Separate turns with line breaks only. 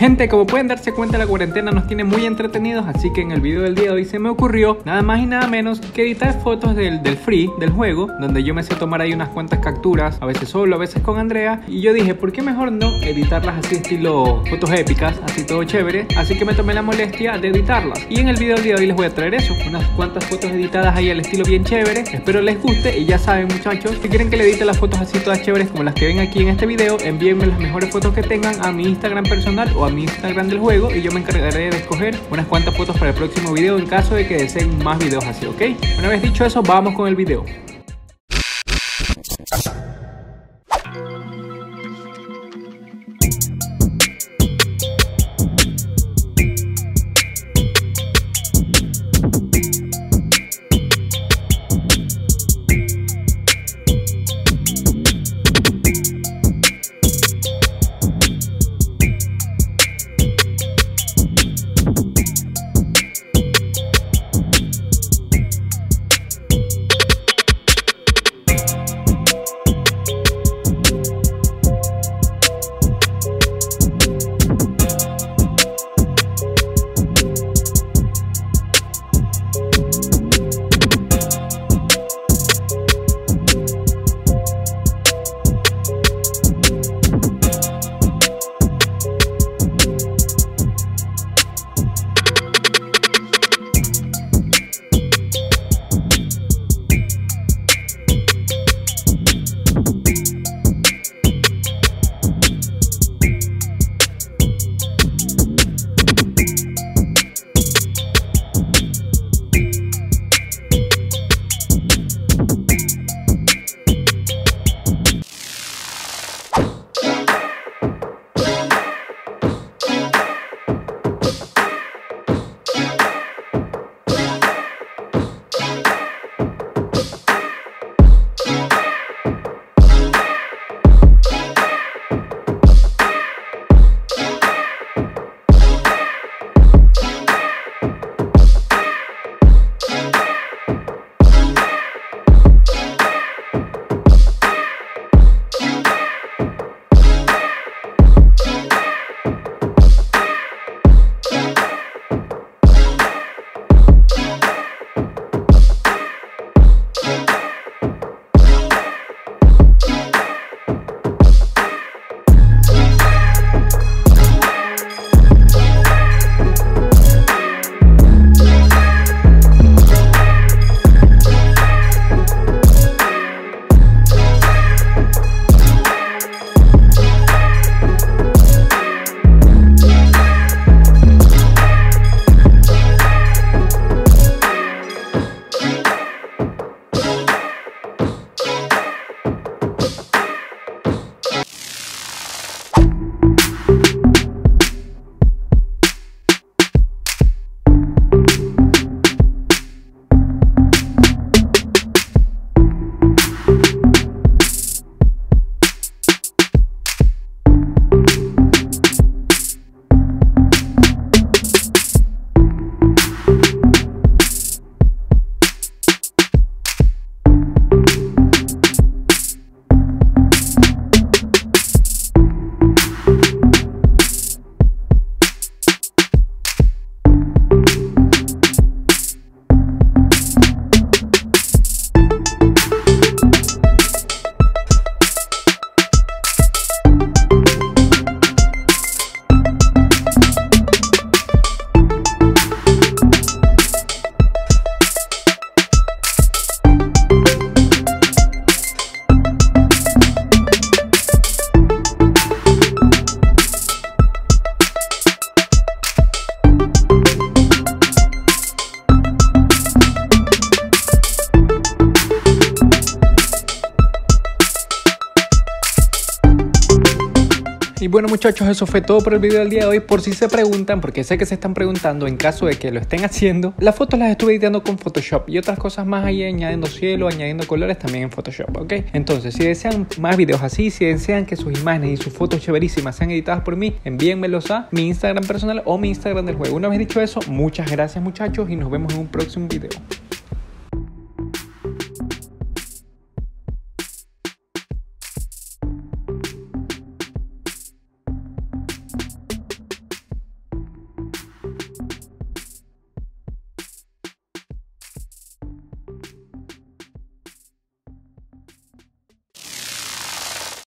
Gente, como pueden darse cuenta, la cuarentena nos tiene muy entretenidos, así que en el video del día de hoy se me ocurrió nada más y nada menos que editar fotos del free, del juego, donde yo me sé tomar ahí unas cuantas capturas, a veces solo, a veces con Andrea, y yo dije, ¿por qué mejor no editarlas así estilo fotos épicas, así todo chévere? Así que me tomé la molestia de editarlas, y en el video del día de hoy les voy a traer eso, unas cuantas fotos editadas ahí al estilo bien chévere. Espero les guste, y ya saben, muchachos, si quieren que le edite las fotos así todas chéveres como las que ven aquí en este video, envíenme las mejores fotos que tengan a mi Instagram personal o a mi Instagram del juego, y yo me encargaré de escoger unas cuantas fotos para el próximo video en caso de que deseen más videos así, ¿ok? Una vez dicho eso, vamos con el video. Y bueno, muchachos, eso fue todo por el video del día de hoy. Por si se preguntan, porque sé que se están preguntando, en caso de que lo estén haciendo, las fotos las estuve editando con Photoshop y otras cosas más ahí, añadiendo cielo, añadiendo colores también en Photoshop, ¿ok? Entonces, si desean más videos así, si desean que sus imágenes y sus fotos chéverísimas sean editadas por mí, envíenmelos a mi Instagram personal o mi Instagram del juego. Una vez dicho eso, muchas gracias, muchachos, y nos vemos en un próximo video.